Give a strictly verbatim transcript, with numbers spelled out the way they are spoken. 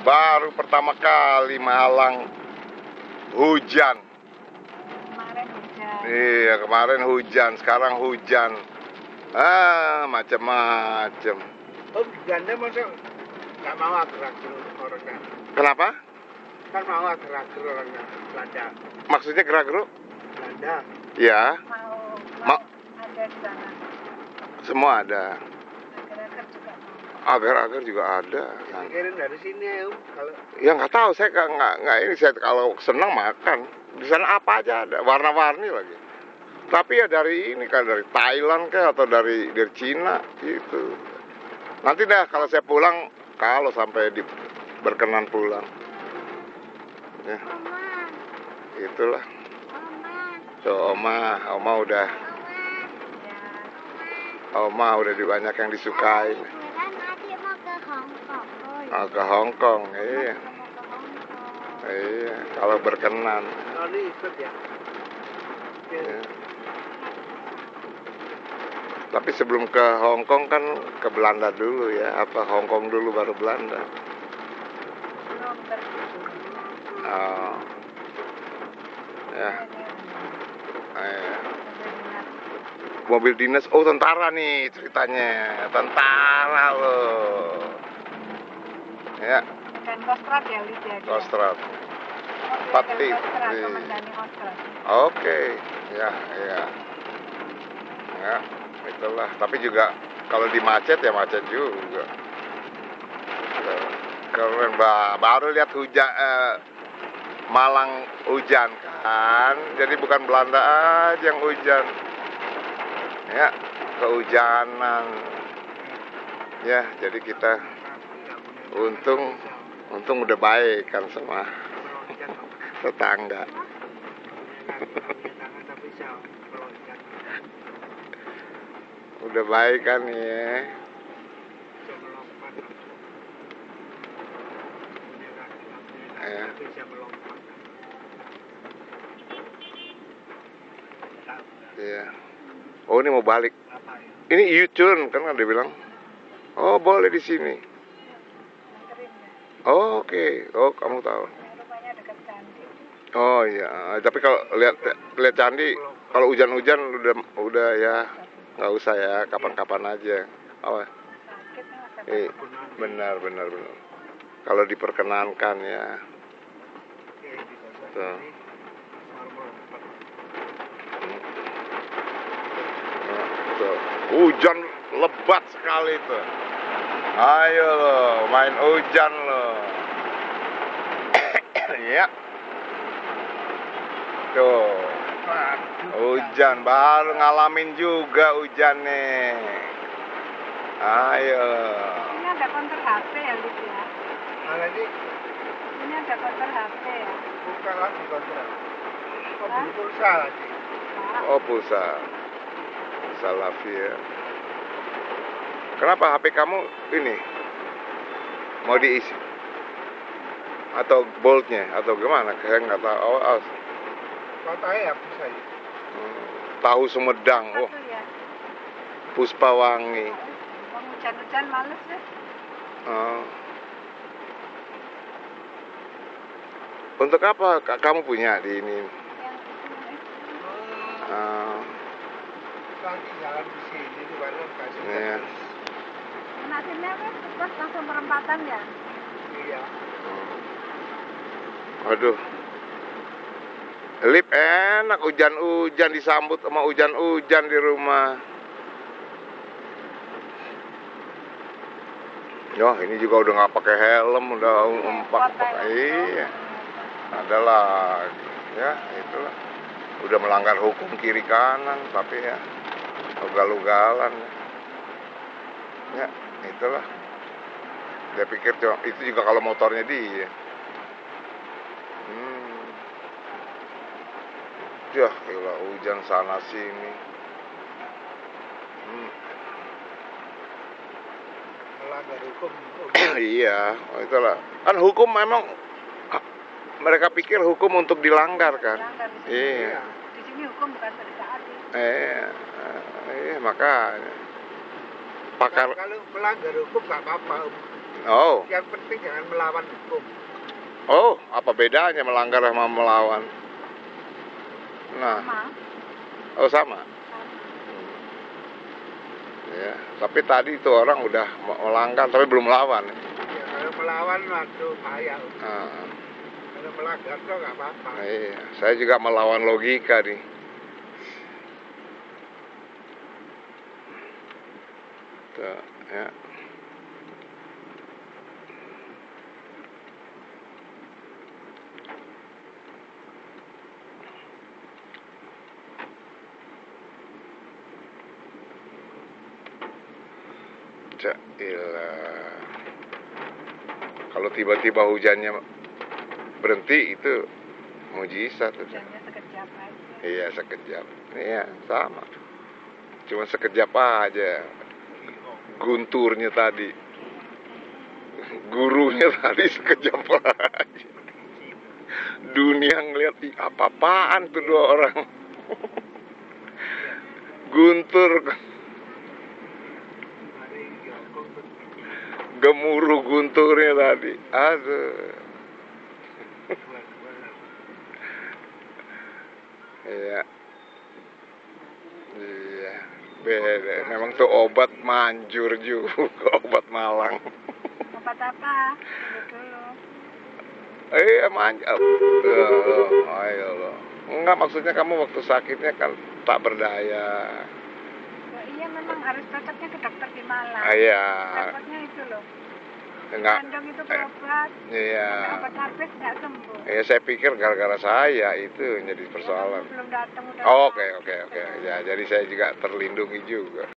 Baru pertama kali Malang hujan. Kemarin hujan. Iya, kemarin hujan, sekarang hujan. Ah, macam-macam. Oh, hujannya masa nggak mau ager-ager orangnya? Kenapa? Kan mau ager-ager orangnya, Belanda. Maksudnya gerak-geruk? Belanda. Ya, Mau, Ma mau ada di sana. semua ada. Agar-agar juga mau. Agar-agar juga ada. Kan. Kirim dari sini ya, Om. Kalau Ya nggak tahu, saya nggak nggak nggak ini saya kalau senang makan. Di sana apa aja ada, warna-warni lagi. Tapi ya dari ini kan dari Thailand kayak atau dari dari Cina gitu. Nanti dah kalau saya pulang, kalau sampai di berkenan pulang. Ya, Oma, itulah. Oma, Tuh Oma, Oma udah, ya. Oma udah di banyak yang disukain. Kan adik mau ke Hong Kong. Oh, ya. Oh, ke Hong Kong, iya, Mau ke Hong Kong. iya. Kalau berkenan. Noni ikut ya. Ya. Tapi sebelum ke Hong Kong kan ke Belanda dulu ya, apa Hong Kong dulu baru Belanda. Belum pergi. Oh. Ya, Ini, eh. ini. Mobil dinas, oh tentara nih ceritanya, tentara loh. Ya, Dan Kostrad ya, Lydia. Kostrad. Mobil Pati. dari Kostrad, Iya. Komandani Kostrad. Oke, ya, ya, ya, itulah. Tapi juga kalau di macet ya macet juga. Keren, ba- baru lihat hujan, eh, Malang hujan kan, jadi bukan Belanda aja yang hujan. Ya, kehujanan. Ya, jadi kita untung, untung udah baik kan sama tetangga. Udah baik kan ya. Ya. Iya. Oh, ini mau balik. Ini U-turn kan kan dia bilang. Oh, boleh di sini. Nganterin ya. Oh, oke. Okay. Oh, kamu tahu. Rumahnya dekat candi. Oh iya, tapi kalau lihat lihat candi, kalau hujan-hujan udah udah ya nggak usah ya, kapan-kapan aja. Oh, Sakit masa eh, benar benar benar. Kalau diperkenankan ya. Tuh. Nah, tuh. Hujan lebat sekali tuh. Ayo lo, main hujan lo. Ya. Tuh. Hujan baru ngalamin juga hujan nih. Ayo. Ini ada konter H P ya, Lid ya? Mana ini? Ini ada konter H P ya? Bukan lagi kontrak. Oh, Hah? beli pulsa lagi. Nah, Oh, pulsa. Pulsa Lavia. Kenapa H P kamu ini? Mau diisi? Atau boltnya? Atau gimana? Saya nggak tahu. Oh, oh. Katanya ya bisa ya. Hmm, tahu Sumedang. Oh, satu ya. Puspawangi. Mau hujan-hujan males ya? Oh. Untuk apa Kak, kamu punya di ini? Yang Oh, Oh, lagi jalan di sini di mana kasih. iya. Enak sini apa? Terus langsung perempatan ya? Iya. Aduh. Lip enak hujan-hujan disambut sama hujan-hujan di rumah. Yoh, ini juga udah nggak pakai helm, udah empat. Iya. Adalah, ya itulah. Udah melanggar hukum kiri kanan, tapi ya ugal-ugalan. Ya, itulah. Dia pikir cuma itu juga kalau motornya dia. Hmm. Ya, gila hujan sana sini. Hmm. Melanggar hukum. Iya, oh, itulah. Kan hukum memang mereka pikir hukum untuk dilanggar kan. Dilanggar di sini. Iya. Di sini hukum bukan tertaati. Eh, iya makanya. Pakar. Kalau melanggar hukum nggak apa-apa. Om. Oh, Yang penting jangan melawan hukum. oh, apa bedanya melanggar sama melawan? Nah, Sama. oh sama. Ya, tapi tadi itu orang udah melanggar tapi belum melawan. Ya, kalau melawan waktu bahaya. Nah, Kalau melanggar tuh nggak apa-apa. nah iya, saya juga melawan logika nih. Tuh, ya. Cailah. Kalau tiba-tiba hujannya berhenti itu mujizat. Hujannya sekejap aja. Iya sekejap. Iya sama. Cuma sekejap aja. Gunturnya tadi. Gurunya tadi sekejap aja. Dunia ngeliat ih, apa-apaan tuh dua orang. Guntur. Gemuruh gunturnya tadi. Aduh. Iya. Iya. Beda. Memang tuh obat manjur juga. Obat malang. Obat apa? Tunggu dulu. Iya manjur. Oh, ayo lo. Enggak, maksudnya kamu waktu sakitnya kan tak berdaya. Ya, iya memang harus cocoknya ke dokter di Malang. Ah, iya. Repotnya itu loh. Enggak. Kandung itu berobat. Iya. Sampai obat habis nggak sembuh. Ya saya pikir gara-gara saya itu yang jadi Ya, persoalan. kamu belum datang udah. Oh, oke oke oke. Ya jadi saya juga terlindungi juga.